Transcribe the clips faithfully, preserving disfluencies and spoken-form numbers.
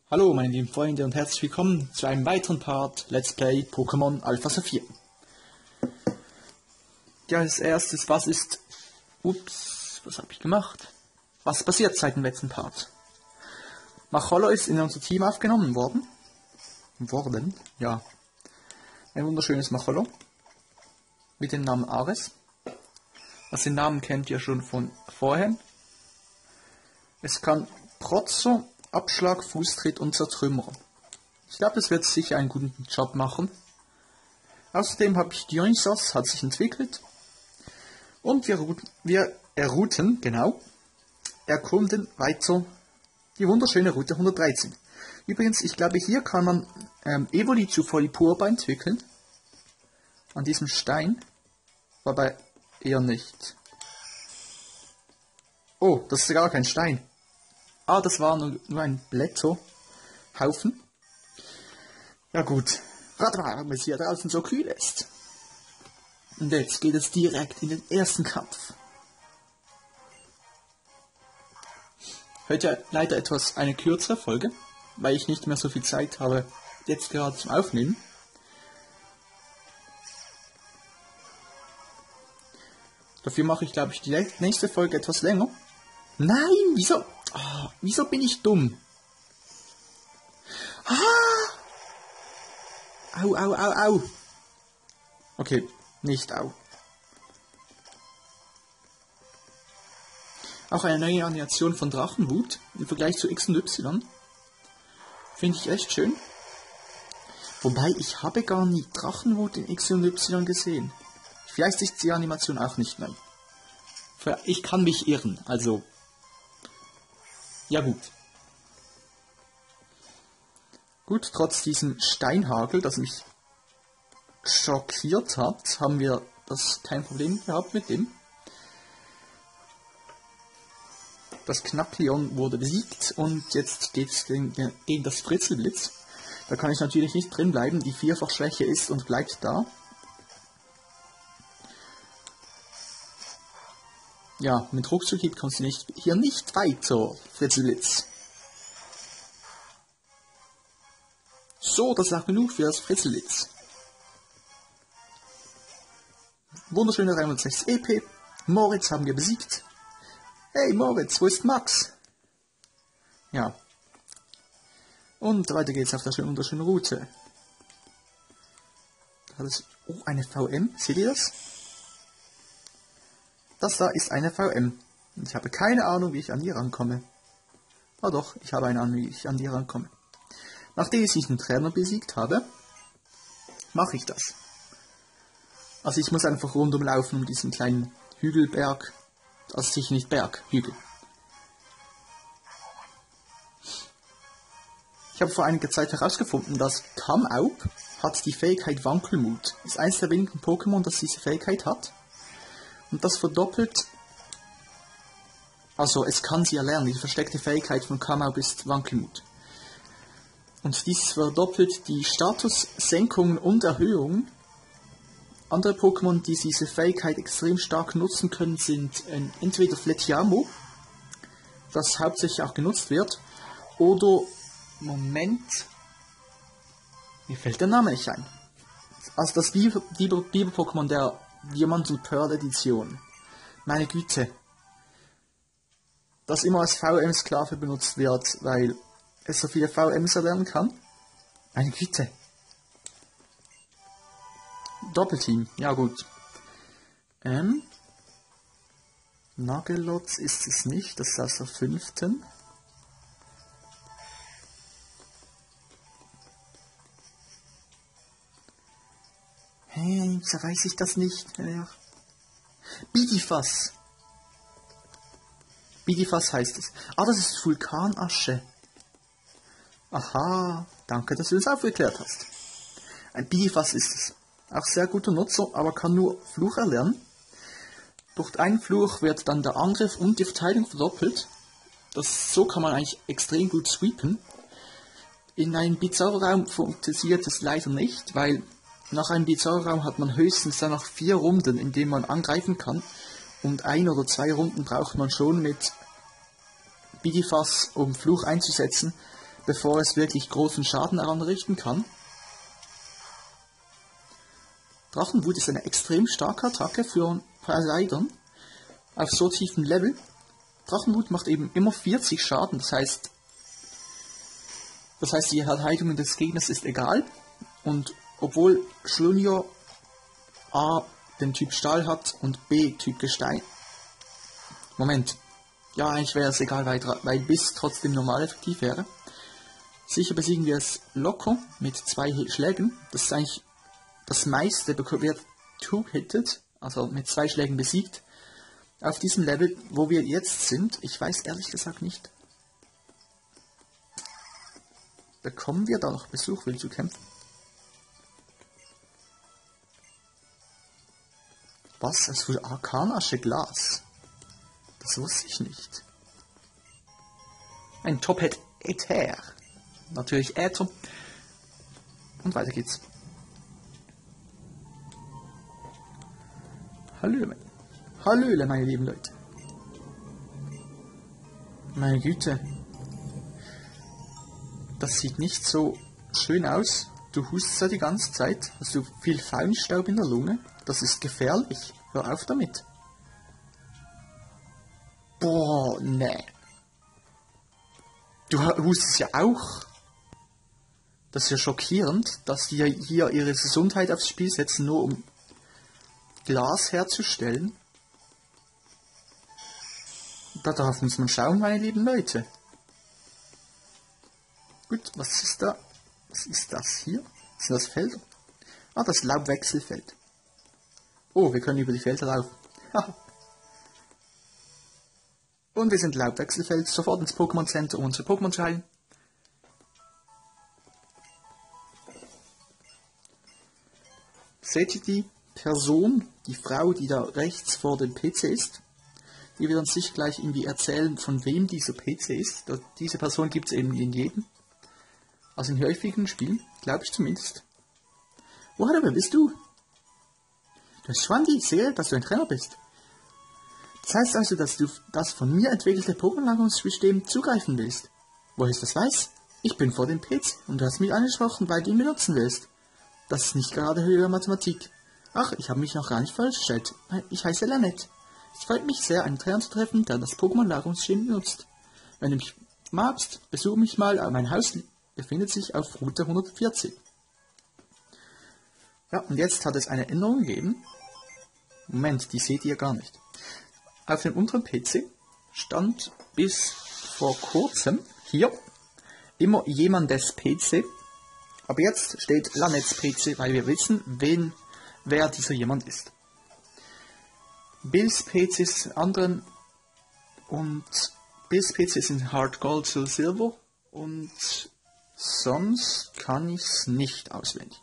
Hallo meine lieben Freunde und herzlich willkommen zu einem weiteren Part Let's Play Pokémon Alpha Saphir. Ja, als erstes, was ist... Ups, was habe ich gemacht? Was passiert seit dem letzten Part? Macholo ist in unser Team aufgenommen worden. Worden? Ja. Ein wunderschönes Macholo. Mit dem Namen Ares. Also den Namen kennt ihr schon von vorher. Es kann Protzer, Abschlag, Fußtritt und Zertrümmerer. Ich glaube, das wird sicher einen guten Job machen. Außerdem habe ich Dionysos, hat sich entwickelt. Und wir, wir errouten, genau, erkunden weiter die wunderschöne Route hundertdreizehn. Übrigens, ich glaube, hier kann man ähm, Evoli zu Folipurba entwickeln. An diesem Stein. Wobei eher nicht. Oh, das ist gar kein Stein. Ah, das war nur, nur ein Blätterhaufen. Ja gut. Rat mal, warum es hier draußen so kühl ist. Und jetzt geht es direkt in den ersten Kampf. Heute leider etwas eine kürzere Folge, weil ich nicht mehr so viel Zeit habe, jetzt gerade zum Aufnehmen. Dafür mache ich, glaube ich, die nächste Folge etwas länger. Nein, wieso? Oh, wieso bin ich dumm? Ah! Au, au, au, au. Okay, nicht au. Auch eine neue Animation von Drachenhut im Vergleich zu X und Y. Finde ich echt schön. Wobei, ich habe gar nie Drachenhut in X und Y gesehen. Vielleicht ist die Animation auch nicht neu. Ich kann mich irren, also... Ja gut. Gut, trotz diesem Steinhagel, das mich schockiert hat, haben wir das kein Problem gehabt mit dem. Das Knackleon wurde besiegt und jetzt geht es gegen, gegen das Fritzelblitz. Da kann ich natürlich nicht drin bleiben, die Vierfachschwäche ist und bleibt da. Ja, mit Ruckzuckhieb kommst du nicht, hier nicht weiter, Fritzelblitz. So, das ist auch genug für das Fritzelblitz. Wunderschöne dreihundertsechs E P. Moritz haben wir besiegt. Hey Moritz, wo ist Max? Ja. Und weiter geht's auf der schönen, wunderschönen Route. Das, oh, eine V M, seht ihr das? Das da ist eine V M. Ich habe keine Ahnung, wie ich an die rankomme. Ah doch, ich habe eine Ahnung, wie ich an die rankomme. Nachdem ich den Trainer besiegt habe, mache ich das. Also ich muss einfach rundum laufen um diesen kleinen Hügelberg. Also sicher nicht Berg, Hügel. Ich habe vor einiger Zeit herausgefunden, dass Kamaup hat die Fähigkeit Wankelmut. Ist eines der wenigen Pokémon, das diese Fähigkeit hat. Und das verdoppelt, also es kann sie erlernen, die versteckte Fähigkeit von Kamaup ist Wankelmut. Und dies verdoppelt die Statussenkungen und Erhöhungen. Andere Pokémon, die diese Fähigkeit extrem stark nutzen können, sind entweder Fletiamo, das hauptsächlich auch genutzt wird, oder, Moment, mir fällt der Name nicht ein. Also das Biber-Pokémon der Diamant und Pearl Edition. Meine Güte. Das immer als V M-Sklave benutzt wird, weil es so viele V Ms erlernen kann. Meine Güte. Doppelteam, ja gut. Ähm. Nagelotz ist es nicht, das ist aus der fünften. Hey, wieso weiß ich das nicht mehr? Bidifas. Bidifas heißt es. Ah, das ist Vulkanasche. Aha, danke, dass du uns aufgeklärt hast. Ein Bidifas ist es. Auch sehr guter Nutzer, aber kann nur Fluch erlernen. Durch einen Fluch wird dann der Angriff und die Verteidigung verdoppelt. Das, so kann man eigentlich extrem gut sweepen. In einem Bizarro-Raum funktioniert es leider nicht, weil nach einem Bizarro-Raum hat man höchstens dann noch vier Runden, in denen man angreifen kann. Und ein oder zwei Runden braucht man schon mit Bidifas, um Fluch einzusetzen. bevor es wirklich großen Schaden anrichten kann. Drachenwut ist eine extrem starke Attacke für Poseidon auf so tiefem Level. Drachenwut macht eben immer vierzig Schaden, das heißt, das heißt die Verteidigung des Gegners ist egal. Und obwohl Schlunier A den Typ Stahl hat und B Typ Gestein. Moment. Ja, eigentlich wäre es egal, weil, weil Biss trotzdem normal effektiv wäre. Sicher besiegen wir es locker mit zwei Schlägen. Das ist eigentlich das meiste, wird two-hitted, also mit zwei Schlägen besiegt. Auf diesem Level, wo wir jetzt sind, ich weiß ehrlich gesagt nicht. Bekommen wir da noch Besuch, will zu kämpfen? Was? Es für Arkanasche Glas? Das wusste ich nicht. Ein Tophet Äther. Natürlich Äther. Und weiter geht's. Hallöle. Hallöle, meine lieben Leute. Meine Güte. Das sieht nicht so schön aus. Du hustest ja die ganze Zeit. Hast du viel Feinstaub in der Lunge? Das ist gefährlich. Hör auf damit. Boah, nee. Du hustest ja auch. Das ist ja schockierend, dass die hier ihre Gesundheit aufs Spiel setzen, nur um Glas herzustellen. Darauf muss man schauen, meine lieben Leute. Gut, was ist da? Was ist das hier? Sind das Felder? Ah, das Laubwechselfeld. Oh, wir können über die Felder laufen. Und wir sind Laubwechselfeld. Sofort ins Pokémon Center, um unsere Pokémon zu heilen. Seht ihr die Person, die Frau, die da rechts vor dem P C ist? Die wird uns sicher gleich irgendwie erzählen, von wem dieser P C ist. Diese Person gibt es eben in jedem. Also in häufigen Spielen, glaube ich zumindest. Oh, hallo, wer bist du? Du hast Schwandi, ich sehe, dass du ein Trainer bist. Das heißt also, dass du das von mir entwickelte Pokémon-Lagerungssystem zugreifen willst. Woher ist das weiß? Ich bin vor dem P C und du hast mich angesprochen, weil du ihn benutzen willst. Das ist nicht gerade höhere Mathematik. Ach, ich habe mich noch gar nicht vorgestellt. Ich heiße Lanette. Es freut mich sehr, einen Trainer zu treffen, der das Pokémon-Lagerungssystem benutzt. Wenn du mich magst, besuche mich mal. Mein Haus befindet sich auf Route hundertvierzig. Ja, und jetzt hat es eine Änderung gegeben. Moment, die seht ihr gar nicht. Auf dem unteren P C stand bis vor kurzem hier immer jemandes P C. Aber jetzt steht Lanettes P C, weil wir wissen, wen, wer dieser jemand ist. Bills P C ist anderen und Bills P C ist in Hard Gold, Soul Silver und sonst kann ich es nicht auswendig.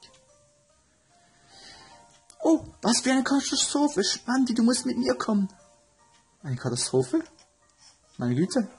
Oh, was für eine Katastrophe, Spandi, du musst mit mir kommen. Eine Katastrophe? Meine Güte.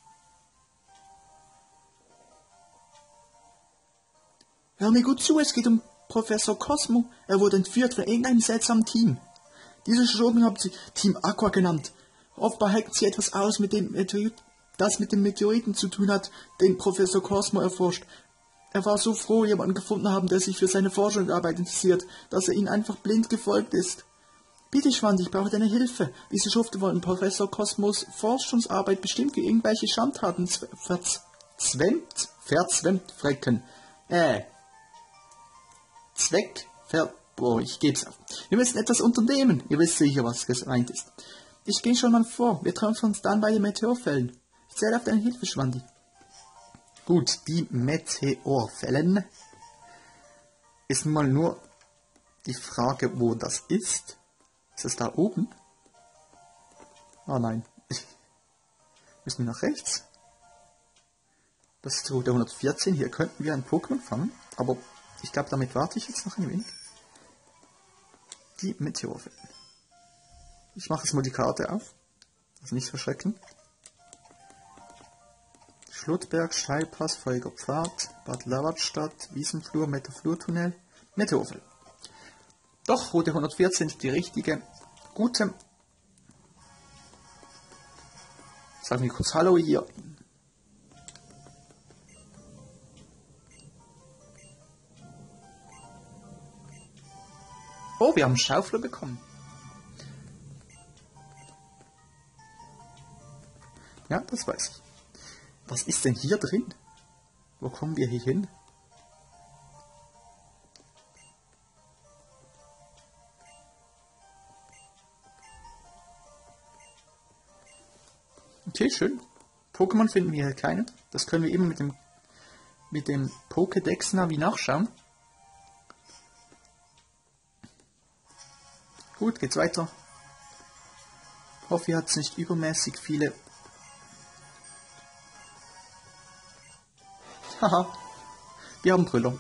Hör mir gut zu, es geht um Professor Cosmo. Er wurde entführt von irgendeinem seltsamen Team. Diese Schurken haben sie Team Aqua genannt. Offenbar hacken sie etwas aus, mit dem Meteorit, das mit dem Meteoriten zu tun hat, den Professor Cosmo erforscht. Er war so froh, jemanden gefunden haben, der sich für seine Forschungsarbeit interessiert, dass er ihnen einfach blind gefolgt ist. Bitte, Schwand, ich brauche deine Hilfe. Diese Schufte wollen Professor Cosmos Forschungsarbeit bestimmt für irgendwelche Schandtaten verzwemmt, verzwemmt frecken. Äh. Zweck, ver... Boah, ich geb's auf. Wir müssen etwas unternehmen. Ihr wisst sicher, was gemeint ist. Ich gehe schon mal vor. Wir treffen uns dann bei den Meteorfällen. Ich zähle auf deine Hilfe, Schwandi. Gut, die Meteorfällen ist nun mal nur die Frage, wo das ist. Ist das da oben? Ah nein. Müssen wir nach rechts? Das ist Route hundertvierzehn. Hier könnten wir ein Pokémon fangen. Aber ich glaube, damit warte ich jetzt noch ein wenig. Die Meteorfällen. Ich mache jetzt mal die Karte auf. Also nicht verschrecken. Schluttberg, Steilpass, Feuiger Pfad, Bad Lavardstadt, Wiesenflur, Metaflurtunnel, Meteorfälle. Doch, Route hundertvierzehn ist die richtige. Gute. Sagen wir kurz Hallo hier. Oh, wir haben Schaufler bekommen. Ja, das weiß ich. Was ist denn hier drin? Wo kommen wir hier hin? Okay, schön. Pokémon finden wir hier keine. Das können wir eben mit dem mit dem Pokédex Navi nachschauen. Gut, geht's weiter. Ich hoffe, ihr habt nicht übermäßig viele. Haha, wir haben Brüller.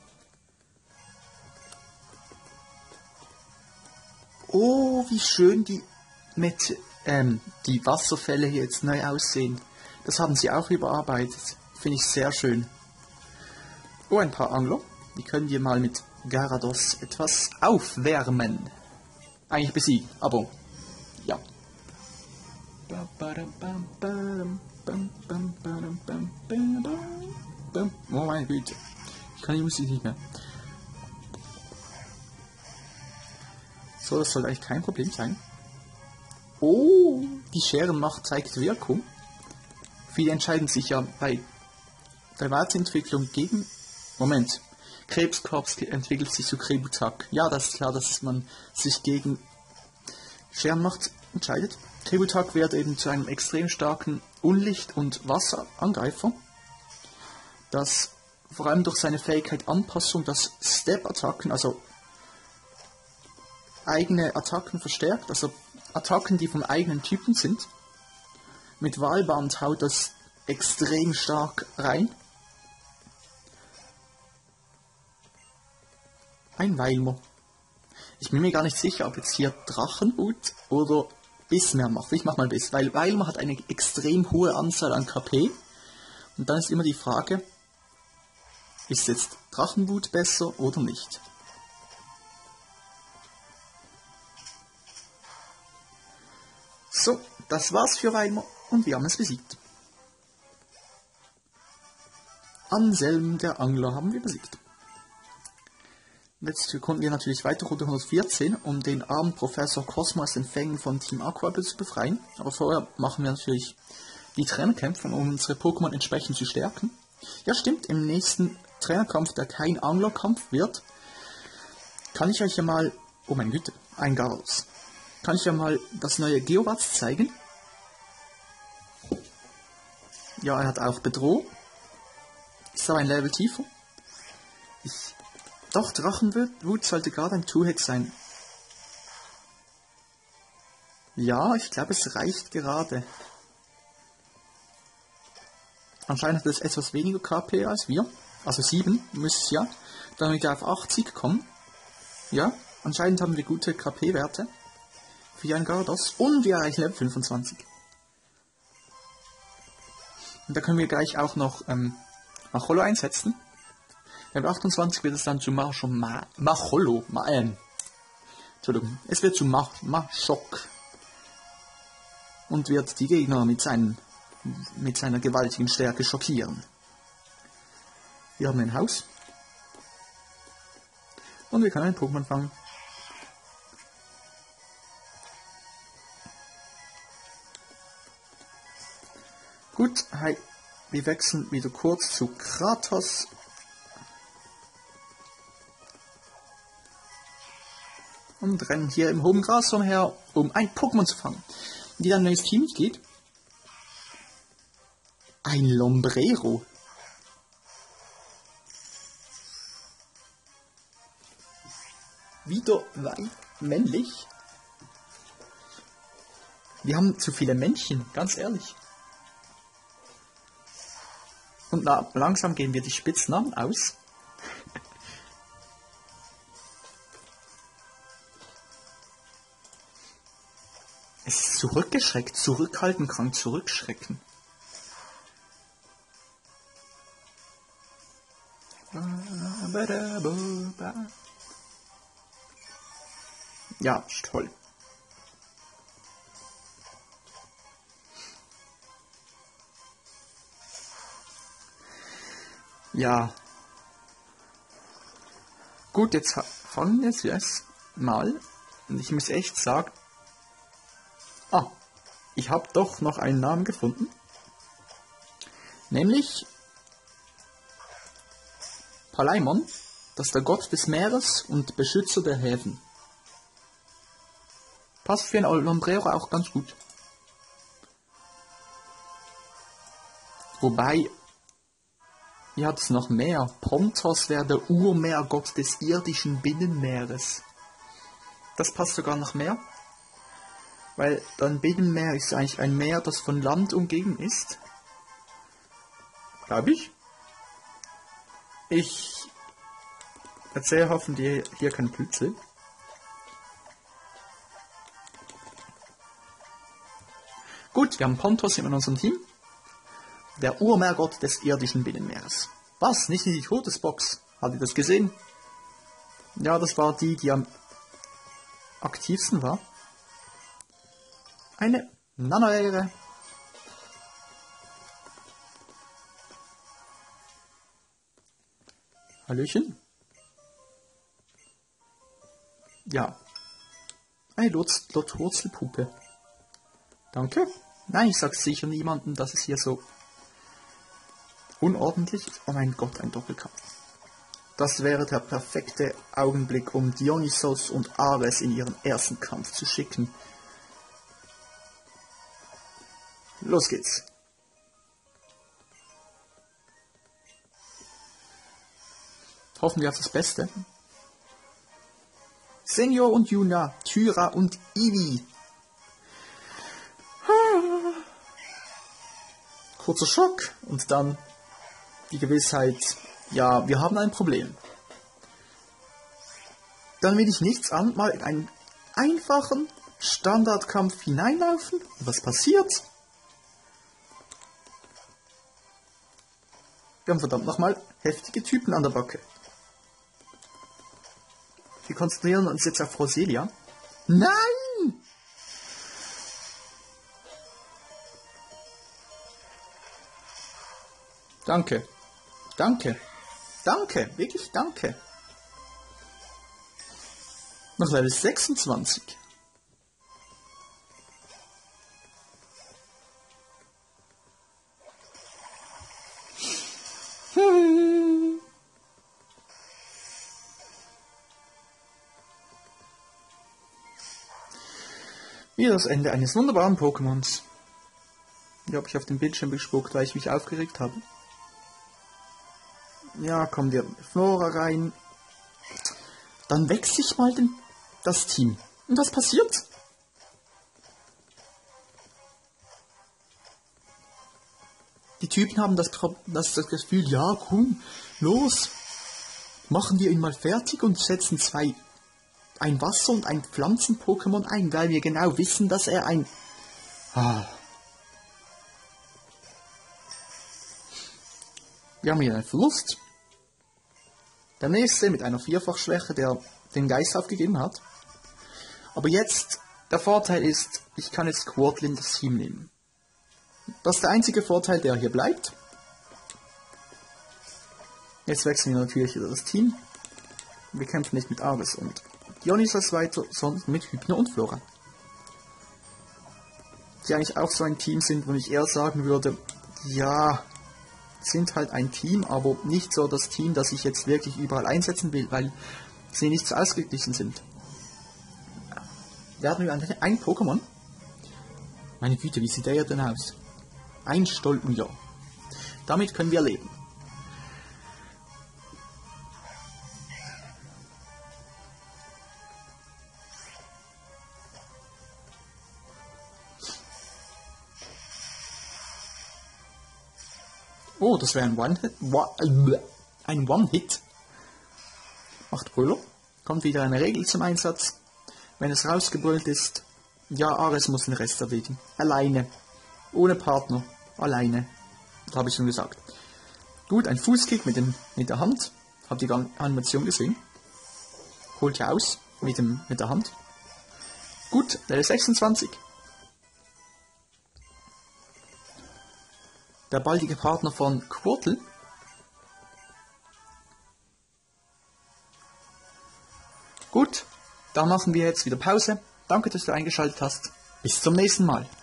Oh, wie schön die mit ähm, die Wasserfälle hier jetzt neu aussehen. Das haben sie auch überarbeitet. Finde ich sehr schön. Oh, ein paar Angler. Die können wir mal mit Gyarados etwas aufwärmen. Eigentlich besiegen, aber ja. Oh meine Güte. Ich kann die Musik nicht mehr. So, das soll eigentlich kein Problem sein. Oh, die Scherenmacht zeigt Wirkung. Viele entscheiden sich ja bei der Weiterentwicklung gegen... Moment. Krebskorps entwickelt sich zu Krebutak. Ja, das ist klar, dass man sich gegen Scherenmacht entscheidet. Krebutak wird eben zu einem extrem starken Unlicht- und Wasserangreifer, das vor allem durch seine Fähigkeit Anpassung, das Step-Attacken, also eigene Attacken verstärkt, also Attacken, die vom eigenen Typen sind. Mit Wahlband haut das extrem stark rein. Ein Weilmer. Ich bin mir gar nicht sicher, ob jetzt hier Drachenhut oder Biss mehr macht. Ich mach mal Biss, weil Weilmer hat eine extrem hohe Anzahl an K P. Und dann ist immer die Frage, ist jetzt Drachenhut besser oder nicht? So, das war's für Weilmer und wir haben es besiegt. Anselm, der Angler, haben wir besiegt. Jetzt konnten wir natürlich weiter Runde hundertvierzehn, um den armen Professor Cosmo aus den Fängen von Team Aqua zu befreien. Aber vorher machen wir natürlich die Trainerkämpfe, um unsere Pokémon entsprechend zu stärken. Ja stimmt, im nächsten Trainerkampf, der kein Anglerkampf wird, kann ich euch ja mal, oh meine Güte, ein Gyarados, kann ich ja mal das neue Geobatz zeigen. Ja, er hat auch Bedrohung, ist aber ein Level tiefer. Ich Doch, Drachenwut sollte gerade ein Two-Hit sein. Ja, ich glaube, es reicht gerade. Anscheinend hat es etwas weniger K P als wir. Also sieben müsste es ja. Damit wir auf achtzig kommen. Ja, anscheinend haben wir gute K P-Werte. Für ein Gyarados. Und wir erreichen Level fünfundzwanzig. Und da können wir gleich auch noch ähm, Macholo einsetzen. Level achtundzwanzig wird es dann zu Marsch Ma Macholo. Ma ähm. Entschuldigung. Es wird zu Mach Machok. Und wird die Gegner mit, seinen, mit seiner gewaltigen Stärke schockieren. Wir haben ein Haus. Und wir können ein Pokémon fangen. Gut, hi. Wir wechseln wieder kurz zu Kratos. Und rennen hier im hohen Gras umher, um ein Pokémon zu fangen. Die dann ins Team geht. Ein Lombrero. Wieder männlich. Wir haben zu viele Männchen, ganz ehrlich. Und na, langsam gehen wir die Spitznamen aus. Es ist zurückgeschreckt, zurückhalten kann zurückschrecken. Ja, toll. Ja. Gut, jetzt fangen wir es jetzt. mal. Und ich muss echt sagen, ah, ich habe doch noch einen Namen gefunden. Nämlich Palaimon, das ist der Gott des Meeres und Beschützer der Häfen. Passt für ein Lombrero auch ganz gut. Wobei, hier hat es noch mehr. Pontos wäre der Urmeergott des irdischen Binnenmeeres. Das passt sogar noch mehr. Weil ein Binnenmeer ist eigentlich ein Meer, das von Land umgeben ist. Glaube ich. Ich erzähle hoffentlich hier kein Blödsinn. Gut, wir haben Pontos in unserem Team. Der Urmeergott des irdischen Binnenmeeres. Was? Nicht in die Todesbox? Habt ihr das gesehen? Ja, das war die, die am aktivsten war. Eine Nanoehre. Hallöchen. Ja. Eine Lotwurzelpuppe. Danke. Nein, ich sag's sicher niemandem, dass es hier so unordentlich ist. Oh mein Gott, ein Doppelkampf. Das wäre der perfekte Augenblick, um Dionysos und Ares in ihren ersten Kampf zu schicken. Los geht's. Hoffen wir auf das Beste. Senior und Yuna, Tyra und Ivy. Kurzer Schock und dann die Gewissheit, ja, wir haben ein Problem. Dann will ich nichts an, mal in einen einfachen Standardkampf hineinlaufen. Was passiert? Wir haben verdammt nochmal heftige Typen an der Backe. Wir konzentrieren uns jetzt auf Roselia. Nein! Danke. Danke. Danke. Wirklich danke. Noch Level sechsundzwanzig. Hm. Wieder das Ende eines wunderbaren Pokémons. Hier habe ich auf den Bildschirm gespuckt, weil ich mich aufgeregt habe. Ja, kommt der Flora rein. Dann wechsle ich mal den, das Team. Und was passiert? Die Typen haben das, das, das Gefühl, ja, komm, los. Machen wir ihn mal fertig und setzen zwei, ein Wasser- und ein Pflanzen-Pokémon ein, weil wir genau wissen, dass er ein... Ah. Wir haben hier einen Verlust. Der nächste mit einer Vierfachschwäche, der den Geist aufgegeben hat. Aber jetzt, der Vorteil ist, ich kann jetzt Squirtle in das Team nehmen. Das ist der einzige Vorteil, der hier bleibt. Jetzt wechseln wir natürlich wieder das Team. Wir kämpfen nicht mit Ares und Dionysos weiter, sondern mit Hypno und Flora. Die eigentlich auch so ein Team sind, wo ich eher sagen würde, ja... sind halt ein Team, aber nicht so das Team, das ich jetzt wirklich überall einsetzen will, weil sie nicht so ausgeglichen sind. Werden wir ein, ein Pokémon? Meine Güte, wie sieht der denn aus? Ein Stolpenjahr. Damit können wir leben. Oh, das wäre ein One-Hit. Ein One-Hit. Macht Brüller. Kommt wieder eine Regel zum Einsatz. Wenn es rausgebrüllt ist, ja, Ares muss den Rest erledigen. Alleine. Ohne Partner. Alleine. Das habe ich schon gesagt. Gut, ein Fußkick mit, dem, mit der Hand. Habt ihr die Animation gesehen? Holt ja aus mit, dem, mit der Hand. Gut, Level sechsundzwanzig. Der baldige Partner von Squirtle. Gut, Dann machen wir jetzt wieder Pause. Danke, dass du eingeschaltet hast. Bis zum nächsten Mal.